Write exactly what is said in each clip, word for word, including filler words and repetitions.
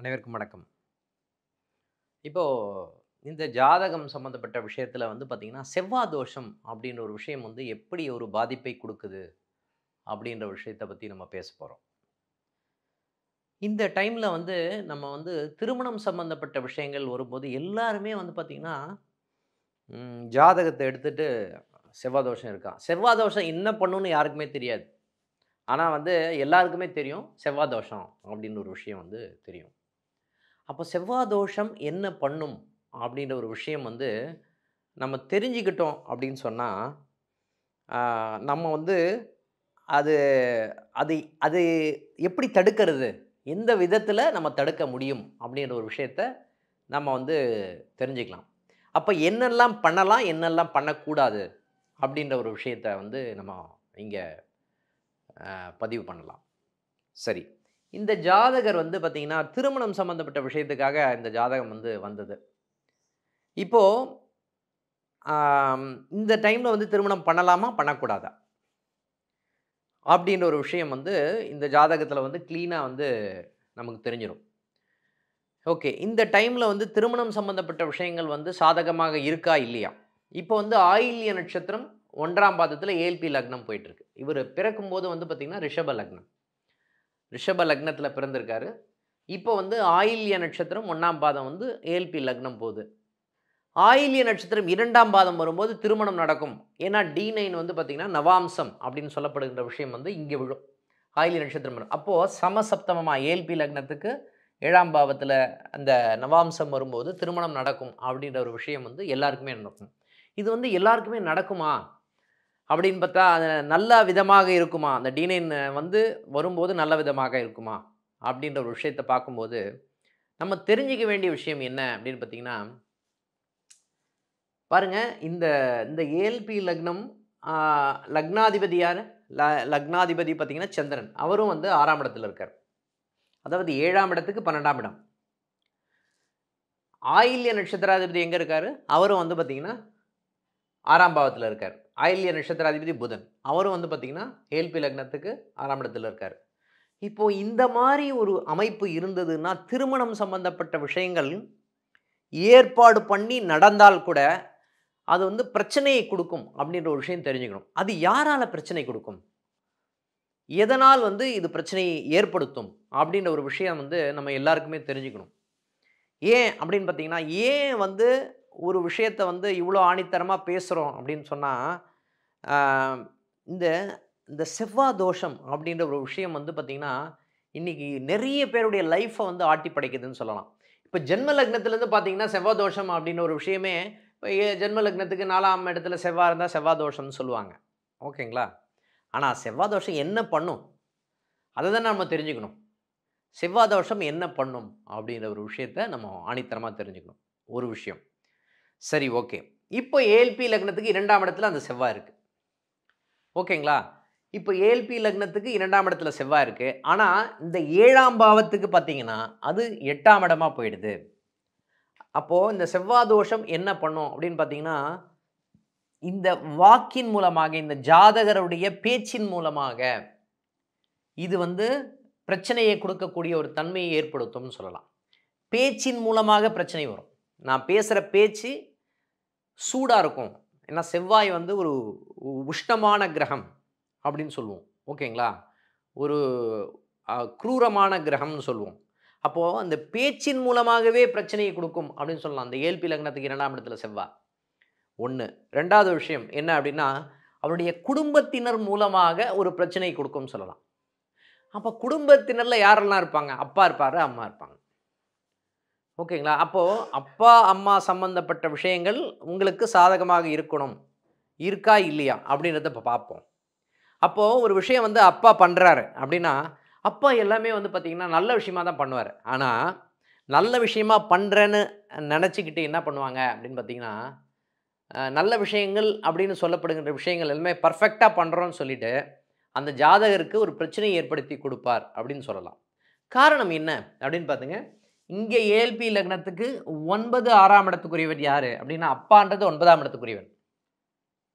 அனைவருக்கும் வணக்கம். இப்போ இந்த ஜாதகம் சம்மந்தப்பட்ட விஷயத்துல வந்து பார்த்தீங்கன்னா, செவ்வாய் தோஷம் அப்படின்ற ஒரு விஷயம் வந்து எப்படி ஒரு பாதிப்பை குடுக்குது? அப்படின்ற விஷயத்த பத்தி நம்ம பேசப் போறோம். இந்த டைம்ல வந்து நம்ம வந்து திருமணம் சம்மந்தப்பட்ட விஷயங்கள் வரும்போது எல்லாருமே வந்து பார்த்தீங்கன்னா, ம் ஜாதகத்த எடுத்துட்டு செவ்வாய் தோஷம் இருக்கா? செவ்வாய் தோஷம் என்ன பண்ணும்னு யாருக்குமே தெரியாது. ஆனா வந்து எல்லாருக்குமே தெரியும், செவ்வாய் தோஷம் அப்படின்னு ஒரு விஷயம் வந்து தெரியும். அப்போ செவ்வாய் தோஷம் என்ன பண்ணும்? அப்படின்ற ஒரு விஷயம் வந்து நம்ம தெரிஞ்சுக்கிட்டோம் அப்படின்னு சொன்னா, ஆ நம்ம வந்து அது அதை அது எப்படி தடுக்கிறது? எந்த விதத்தில நம்ம தடுக்க முடியும்? அப்படின்ற ஒரு விஷயத்த நம்ம வந்து தெரிஞ்சுக்கலாம். அப்ப என்னெல்லாம் பண்ணலாம்? என்னெல்லாம் பண்ணக்கூடாது? அப்படின்ற ஒரு விஷயத்த வந்து நம்ம இங்க அ பதிவு பண்ணலாம். சரி. இந்த ஜாதகர் வந்து பார்த்தீங்கன்னா, திருமணம் சம்மந்தப்பட்ட விஷயத்துக்காக இந்த ஜாதகம் வந்து வந்தது. இப்போ ஆம் இந்த டைம்ல வந்து திருமணம் பண்ணலாமா? பண்ணக்கூடாதா? அப்படின்ற ஒரு விஷயம் வந்து இந்த ஜாதகத்தில வந்து கிளீனா வந்து நமக்கு தெரிஞ்சிரும். ஓகே. இந்த டைம்ல வந்து திருமணம் சம்மந்தப்பட்ட விஷயங்கள் வந்து சாதகமாக இருக்கா? இல்லையா? இப்போ வந்து ஆயில்ய நட்சத்திரம் ஒன்றாம் பாதத்தில ஏஎல்பி லக்னம் போயிட்டுருக்கு. இவரு பிறக்கும்போது வந்து பார்த்தீங்கன்னா, ரிஷப லக்னம். ரிஷப லக்னத்தில பிறந்திருக்காரு. இப்போ வந்து ஆயில்ய நட்சத்திரம் ஒன்றாம் பாதம் வந்து ஏஎல்பி லக்னம் போது. ஆயில்ய நட்சத்திரம் இரண்டாம் பாதம் வரும்போது திருமணம் நடக்கும். ஏன்னா டி ஒன்பது வந்து பார்த்தீங்கன்னா, நவாம்சம் அப்படின்னு சொல்லப்படுகின்ற விஷயம் வந்து இங்க விழும். ஆயில்ய நட்சத்திரம் வரும். அப்போ சமசப்தமமா ஏஎல்பி லக்னத்துக்கு ஏழாம் பாவத்தில அந்த நவாம்சம் வரும்போது திருமணம் நடக்கும் அப்படின்ற ஒரு விஷயம் வந்து எல்லாருக்குமே நடக்கும். இது வந்து எல்லாருக்குமே நடக்குமா? அப்படின்னு பார்த்தா, அது நல்ல விதமாக இருக்குமா? அந்த டி ஒன்பது வந்து வரும்போது நல்ல விதமாக இருக்குமா? அப்படின்ற ஒரு விஷயத்த பார்க்கும்போது, நம்ம தெரிஞ்சுக்க வேண்டிய விஷயம் என்ன அப்படின்னு பார்த்தீங்கன்னா, பாருங்க இந்த இந்த ஏஎல்பி லக்னம் ஆ லக்னாதிபதி யாரு? ல லக்னாதிபதி பார்த்தீங்கன்னா சந்திரன். அவரும் வந்து ஆறாம் இடத்துல இருக்கார். அதாவது ஏழாம் இடத்துக்கு பன்னிரண்டாம் இடம். ஆயில்ய நட்சத்திராதிபதி எங்க இருக்காரு? அவரும் வந்து பார்த்தீங்கன்னா, ஆறாம் பாவத்தில இருக்கார். ஆயில்ய நட்சத்திராதிபதி புதன். அவரும் வந்து பார்த்தீங்கன்னா, ஏஎல்பி லக்னத்துக்கு ஆறாம் இடத்துல இருக்காரு. இப்போ இந்த மாரி ஒரு அமைப்பு இருந்ததுன்னா, திருமணம் சம்பந்தப்பட்ட விஷயங்கள் ஏற்பாடு பண்ணி நடந்தால் கூட, அது வந்து பிரச்சனையை குடுக்கும் அப்படின்ற ஒரு விஷயம் தெரிஞ்சுக்கணும். அது யாரால பிரச்சனை குடுக்கும்? எதனால் வந்து இது பிரச்சனையை ஏற்படுத்தும்? அப்படின்ற ஒரு விஷயம் வந்து நம்ம எல்லாருக்குமே தெரிஞ்சுக்கணும். ஏன் அப்படின்னு பார்த்தீங்கன்னா, ஏன் வந்து ஒரு விஷயத்த வந்து இவ்வளோ ஆணித்தரமா பேசுறோம் அப்படின்னு சொன்னா, ஆ இந்த இந்த செவ்வாய் தோஷம் அப்படின்ற ஒரு விஷயம் வந்து பார்த்தீங்கன்னா, இன்னைக்கு நெறைய பேருடைய லைஃப்ப வந்து ஆட்டி படைக்குதுன்னு சொல்லலாம். இப்ப ஜென்ம லக்னத்திலேருந்து பார்த்தீங்கன்னா, செவ்வாய் தோஷம் அப்படின்னு ஒரு விஷயமே இப்ப எ ஜென்ம லக்னத்துக்கு நாலாம் இடத்துல செவ்வாய் இருந்தா செவ்வாய் தோஷம்னு சொல்லுவாங்க. ஓகேங்களா? ஆனா செவ்வாய் தோஷம் என்ன பண்ணும்? அத தான் நம்ம தெரிஞ்சுக்கணும். செவ்வாய் தோஷம் என்ன பண்ணும்? அப்படின்ற ஒரு விஷயத்த நம்ம ஆணித்தரமா தெரிஞ்சுக்கணும். ஒரு விஷயம். சரி, ஓகே. இப்போ ஏஎல்பி லக்னத்துக்கு இரண்டாம் இடத்துல அந்த செவ்வாய் இருக்கு. ஓகேங்களா? இப்போ ஏஎல்பி லக்னத்துக்கு இரண்டாம் இடத்துல செவ்வாய் இருக்கு. ஆனா, இந்த ஏழாம் பாவத்துக்கு பார்த்தீங்கன்னா, அது எட்டாம் இடமா போயிடுது. அப்போ இந்த செவ்வாய் தோஷம் என்ன பண்ணும் அப்படின்னு பார்த்தீங்கன்னா, இந்த வாக்கின் மூலமாக, இந்த ஜாதகருடைய பேச்சின் மூலமாக, இது வந்து பிரச்சனையை கொடுக்கக்கூடிய ஒரு தன்மையை ஏற்படுத்தும்னு சொல்லலாம். பேச்சின் மூலமாக பிரச்சனை வரும். நான் பேசுற பேச்சு சூடா இருக்கும். ஏன்னா செவ்வாய் வந்து ஒரு உ- உஷ்ணமான கிரகம் அப்படின்னு சொல்லுவோம். ஓகேங்களா? ஒரு அ குரூரமான கிரகம்னு சொல்லுவோம். அப்போ அந்த பேச்சின் மூலமாகவே பிரச்சனையை குடுக்கும் அப்படின்னு சொல்லலாம். அந்த ஏஎல்பி லக்னத்துக்கு இரண்டாம் இடத்துல செவ்வாய். ஒன்று. இரண்டாவது விஷயம் என்ன அப்படின்னா, அவருடைய குடும்பத்தினர் மூலமாக ஒரு பிரச்சனை குடுக்கும்னு சொல்லலாம். அப்ப குடும்பத்தினர்ல யாரெல்லாம் இருப்பாங்க? அப்பா இருப்பாரு, அம்மா இருப்பாங்க. ஓகேங்களா? அப்போ அப்பா, அம்மா சம்பந்தப்பட்ட விஷயங்கள் உங்களுக்கு சாதகமாக இருக்கணும். இருக்கா? இல்லையா? அப்படின்றத இப்ப பார்ப்போம். அப்போ ஒரு விஷயம் வந்து அப்பா பண்றாரு அப்படின்னா, அப்பா எல்லாமே வந்து பார்த்தீங்கன்னா, நல்ல விஷயமா தான் பண்ணுவாரு. ஆனா, நல்ல விஷயமா பண்றேன்னு நெனச்சுக்கிட்டு என்ன பண்ணுவாங்க அப்படின்னு பார்த்தீங்கன்னா, அ நல்ல விஷயங்கள் அப்படின்னு சொல்லப்படுகின்ற விஷயங்கள் எல்லாமே பெர்ஃபெக்ட்டா பண்றோம்ன்னு சொல்லிட்டு, அந்த ஜாதகருக்கு ஒரு பிரச்சனையை ஏற்படுத்தி குடுப்பார் அப்படின்னு சொல்லலாம். காரணம் என்ன அப்படின்னு பாத்துங்க, இங்க ஏஎல்பி லக்னத்துக்கு ஒன்பது, ஆறாம் இடத்துக்குரியவர் யாரு அப்படின்னா, அப்பான்றது ஒன்பதாம் இடத்துக்குரியவர்.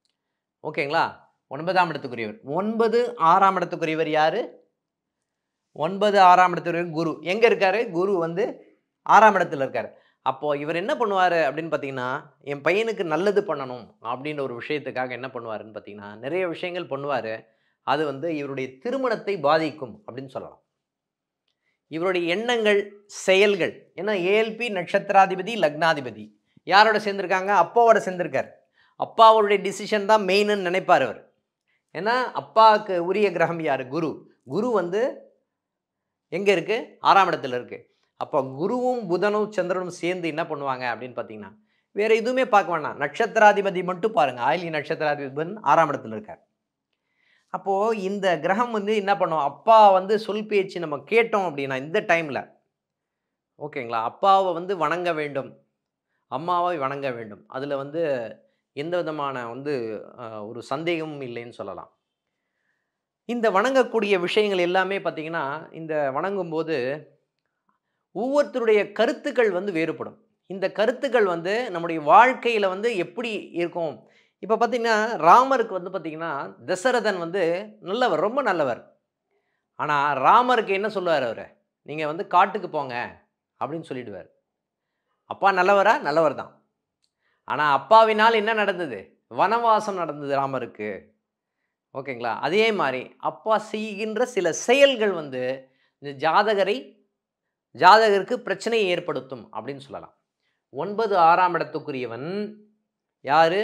ஓகேங்களா? ஒன்பதாம் இடத்துக்குரியவர். ஒன்பது, ஆறாம் இடத்துக்குரியவர் யாரு? ஒன்பது ஆறாம் இடத்துல குரு எங்கே இருக்கார்? குரு வந்து ஆறாம் இடத்துல இருக்கார். அப்போது இவர் என்ன பண்ணுவார் அப்படின்னு பார்த்தீங்கன்னா, என் பையனுக்கு நல்லது பண்ணணும் அப்படின்ற ஒரு விஷயத்துக்காக என்ன பண்ணுவாருன்னு பார்த்தீங்கன்னா, நிறைய விஷயங்கள் பண்ணுவார். அது வந்து இவருடைய திருமணத்தை பாதிக்கும் அப்படின்னு சொல்லலாம். இவருடைய எண்ணங்கள், செயல்கள். ஏன்னா ஏஎல்பி நட்சத்திராதிபதி, லக்னாதிபதி யாரோட சேர்ந்திருக்காங்க? அப்பாவோட சேர்ந்திருக்கார். அப்பாவுடைய டிசிஷன் தான் மெயின்னு நினைப்பார் அவர். ஏன்னா அப்பாவுக்கு உரிய கிரகம் யார்? குரு. குரு வந்து எங்கே இருக்குது? ஆறாம் இடத்துல இருக்குது. அப்போ குருவும் புதனும் சந்திரனும் சேர்ந்து என்ன பண்ணுவாங்க அப்படின்னு பார்த்தீங்கன்னா, வேறு எதுவுமே பார்க்க வேணாம். நட்சத்திராதிபதி மட்டும் பாருங்கள். ஆயிலி நட்சத்திராதிபதி புதன் ஆறாம் இடத்துல இருக்கார். அப்போது இந்த கிரகம் வந்து என்ன பண்ணும்? அப்பா வந்து சொல் பேச்சு நம்ம கேட்டோம் அப்படின்னா இந்த டைமில் ஓகேங்களா, அப்பாவை வந்து வணங்க வேண்டும், அம்மாவை வணங்க வேண்டும். அதில் வந்து எந்த விதமான வந்து ஒரு சந்தேகமும் இல்லைன்னு சொல்லலாம். இந்த வணங்கக்கூடிய விஷயங்கள் எல்லாமே பார்த்தீங்கன்னா, இந்த வணங்கும்போது ஒவ்வொருத்தருடைய கருத்துக்கள் வந்து வேறுபடும். இந்த கருத்துக்கள் வந்து நம்முடைய வாழ்க்கையில் வந்து எப்படி இருக்கும்? இப்போ பார்த்தீங்கன்னா, ராமருக்கு வந்து பார்த்தீங்கன்னா, தசரதன் வந்து நல்லவர், ரொம்ப நல்லவர். ஆனால் ராமருக்கு என்ன சொல்லுவார் அவர்? நீங்கள் வந்து காட்டுக்கு போங்க அப்படின்னு சொல்லிடுவார். அப்பா நல்லவரா? நல்லவர் தான். ஆனால் அப்பாவினால் என்ன நடந்தது? வனவாசம் நடந்தது ராமருக்கு. ஓகேங்களா? அதே மாதிரி அப்பா செய்கின்ற சில செயல்கள் வந்து இந்த ஜாதகரை ஜாதகருக்கு பிரச்சனையை ஏற்படுத்தும் அப்படின்னு சொல்லலாம். ஒன்பது ஆறாம் இடத்துக்குரியவன் யாரு?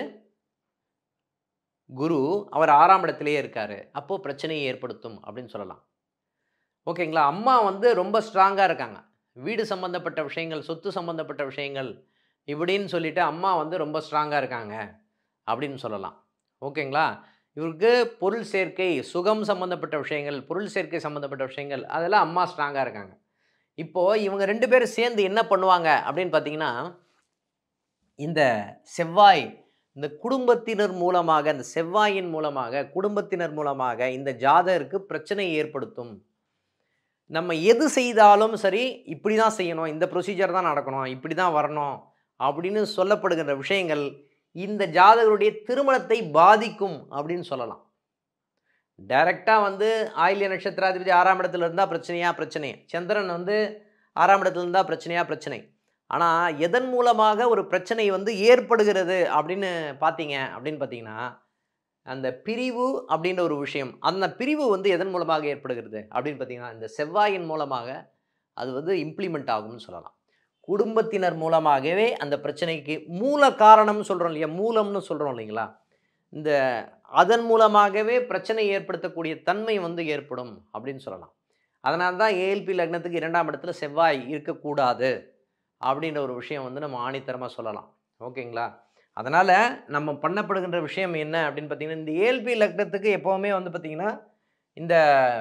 குரு. அவர் ஆறாம் இடத்திலேயே இருக்காரு. அப்போது பிரச்சனையை ஏற்படுத்தும் அப்படின்னு சொல்லலாம். ஓகேங்களா? அம்மா வந்து ரொம்ப ஸ்ட்ராங்காக இருக்காங்க. வீடு சம்பந்தப்பட்ட விஷயங்கள், சொத்து சம்பந்தப்பட்ட விஷயங்கள் இப்படின்னு சொல்லிட்டு அம்மா வந்து ரொம்ப ஸ்ட்ராங்காக இருக்காங்க அப்படின்னு சொல்லலாம். ஓகேங்களா? இவருக்கு பொருள் சேர்க்கை, சுகம் சம்பந்தப்பட்ட விஷயங்கள், பொருள் சேர்க்கை சம்பந்தப்பட்ட விஷயங்கள் அதெல்லாம் அம்மா ஸ்ட்ராங்காக இருக்காங்க. இப்போது இவங்க ரெண்டு பேரும் சேர்ந்து என்ன பண்ணுவாங்க அப்படின்னு பார்த்தீங்கன்னா, இந்த செவ்வாய் இந்த குடும்பத்தினர் மூலமாக, இந்த செவ்வாயின் மூலமாக, குடும்பத்தினர் மூலமாக இந்த ஜாதகருக்கு பிரச்சனையை ஏற்படுத்தும். நம்ம எது செய்தாலும் சரி, இப்படி தான் செய்யணும், இந்த ப்ரொசீஜர் தான் நடக்கணும், இப்படி தான் வரணும் அப்படின்னு சொல்லப்படுகின்ற விஷயங்கள் இந்த ஜாதகருடைய திருமணத்தை பாதிக்கும் அப்படின்னு சொல்லலாம். டைரெக்டாக வந்து ஆயில்ய நட்சத்திராதிபதி ஆறாம் இடத்துல இருந்தால் பிரச்சனையா? பிரச்சனை. சந்திரன் வந்து ஆறாம் இடத்துல இருந்தால் பிரச்சனையா? பிரச்சனை. ஆனால் எதன் மூலமாக ஒரு பிரச்சனை வந்து ஏற்படுகிறது அப்படின்னு பார்த்தீங்க அப்படின்னு பார்த்தீங்கன்னா, அந்த பிரிவு அப்படின்ற ஒரு விஷயம். அந்த பிரிவு வந்து எதன் மூலமாக ஏற்படுகிறது அப்படின்னு பார்த்தீங்கன்னா, இந்த செவ்வாயின் மூலமாக அது வந்து இம்ப்ளிமெண்ட் ஆகும்னு சொல்லலாம். குடும்பத்தினர் மூலமாகவே அந்த பிரச்சனைக்கு மூல காரணம்னு சொல்கிறோம் இல்லையா? மூலம்னு சொல்கிறோம் இல்லைங்களா? இந்த அதன் மூலமாகவே பிரச்சனை ஏற்படுத்தக்கூடிய தன்மை வந்து ஏற்படும் அப்படின்னு சொல்லலாம். அதனால தான் ஏஎல்பி லக்னத்துக்கு இரண்டாம் இடத்துல செவ்வாய் இருக்கக்கூடாது அப்படின்ற ஒரு விஷயம் வந்து நம்ம ஆணித்தரமாக சொல்லலாம். ஓகேங்களா? அதனால் நம்ம பண்ணப்படுகின்ற விஷயம் என்ன அப்படின்னு பார்த்தீங்கன்னா, இந்த ஏஎல்பி லக்னத்துக்கு எப்போவுமே வந்து பார்த்திங்கன்னா, இந்த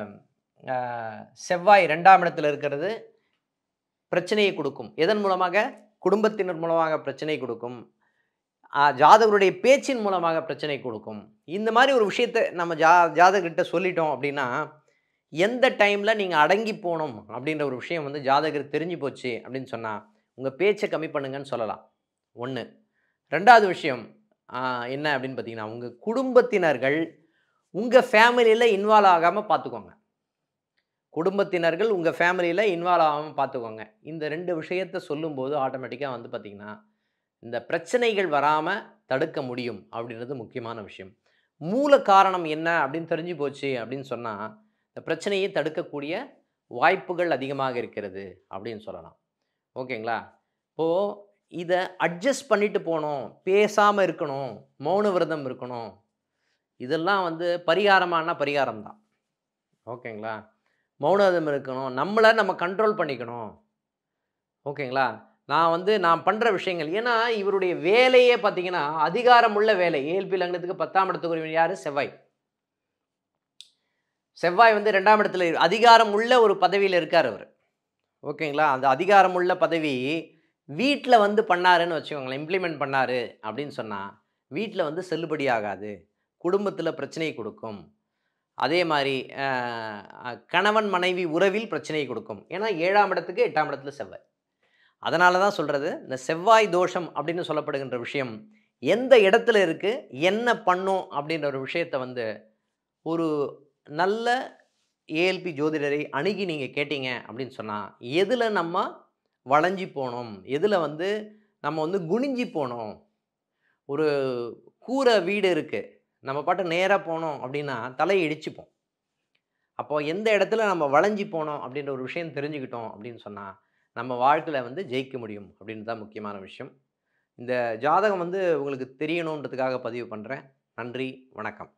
செவ்வாய் ரெண்டாம் இடத்துல இருக்கிறது பிரச்சனையை கொடுக்கும். எதன் மூலமாக? குடும்பத்தினர் மூலமாக பிரச்சனை கொடுக்கும். ஜாதகருடைய பேச்சின் மூலமாக பிரச்சனை கொடுக்கும். இந்த மாதிரி ஒரு விஷயத்தை நம்ம ஜா ஜாதகர்கிட்ட சொல்லிட்டோம் அப்படின்னா, எந்த டைமில் நீங்கள் அடங்கி போகணும் அப்படின்ற ஒரு விஷயம் வந்து ஜாதகருக்கு தெரிஞ்சு போச்சு அப்படின்னு சொன்னால், உங்கள் பேச்சை கம்மி பண்ணுங்கன்னு சொல்லலாம். ஒன்று. ரெண்டாவது விஷயம் என்ன அப்படின்னு பார்த்தீங்கன்னா, உங்கள் குடும்பத்தினர்கள் உங்கள் ஃபேமிலியில் இன்வால்வ் ஆகாமல் பார்த்துக்கோங்க. குடும்பத்தினர்கள் உங்கள் ஃபேமிலியில் இன்வால்வ் ஆகாமல் பார்த்துக்கோங்க. இந்த ரெண்டு விஷயத்தை சொல்லும்போது ஆட்டோமேட்டிக்காக வந்து பார்த்திங்கன்னா, இந்த பிரச்சனைகள் வராமல் தடுக்க முடியும் அப்படின்றது முக்கியமான விஷயம். மூல காரணம் என்ன அப்படின்னு தெரிஞ்சு போச்சு அப்படின்னு சொன்னால், இந்த பிரச்சனையை தடுக்கக்கூடிய வாய்ப்புகள் அதிகமாக இருக்கிறது அப்படின்னு சொல்லலாம். ஓகேங்களா? இப்போது இதை அட்ஜஸ்ட் பண்ணிட்டு போகணும், பேசாமல் இருக்கணும், மௌன விரதம் இருக்கணும், இதெல்லாம் வந்து பரிகாரமானா பரிகாரம் தான். ஓகேங்களா? மௌன விரதம் இருக்கணும், நம்மளை நம்ம கண்ட்ரோல் பண்ணிக்கணும். ஓகேங்களா? நான் வந்து நான் பண்ணுற விஷயங்கள் ஏன்னா இவருடைய வேலையே பார்த்தீங்கன்னா அதிகாரம் உள்ள வேலை. ஏஎல்பி லக்னத்துக்கு பத்தாம் இடத்துக்குரியவன் யார்? செவ்வாய். செவ்வாய் வந்து ரெண்டாம் இடத்துல அதிகாரம் உள்ள ஒரு பதவியில் இருக்கார் அவர். ஓகேங்களா? அந்த அதிகாரம் உள்ள பதவி வீட்டில் வந்து பண்ணாருன்னு வச்சுக்கோங்களேன், இம்ப்ளிமெண்ட் பண்ணார் அப்படின்னு சொன்னால் வீட்டில் வந்து செல்லுபடி ஆகாது, குடும்பத்தில் பிரச்சனை கொடுக்கும். அதே மாதிரி கணவன் மனைவி உறவில் பிரச்சனை கொடுக்கும். ஏன்னா ஏழாம் இடத்துக்கு எட்டாம் இடத்துல செவ்வாய். அதனால தான் சொல்கிறது, இந்த செவ்வாய் தோஷம் அப்படின்னு சொல்லப்படுகின்ற விஷயம் எந்த இடத்துல இருக்குது, என்ன பண்ணும் அப்படின்ற ஒரு விஷயத்தை வந்து ஒரு நல்ல ஏஎல்பி ஜோதிடரை அணுகி நீங்கள் கேட்டீங்க அப்படின்னு சொன்னால், எதில் நம்ம வளைஞ்சி போனோம், எதில் வந்து நம்ம வந்து குனிஞ்சி போனோம். ஒரு கூரை வீடு இருக்குது, நம்ம பாட்டு நேராக போனோம் அப்படின்னா தலையை இடிச்சுப்போம். அப்போது எந்த இடத்துல நம்ம வளைஞ்சி போனோம் அப்படின்ற ஒரு விஷயம் தெரிஞ்சுக்கிட்டோம் அப்படின்னு சொன்னால், நம்ம வாழ்க்கையில் வந்து ஜெயிக்க முடியும் அப்படின்னு தான் முக்கியமான விஷயம். இந்த ஜாதகம் வந்து உங்களுக்கு தெரியணுன்றதுக்காக பதிவு பண்ணுறேன். நன்றி, வணக்கம்.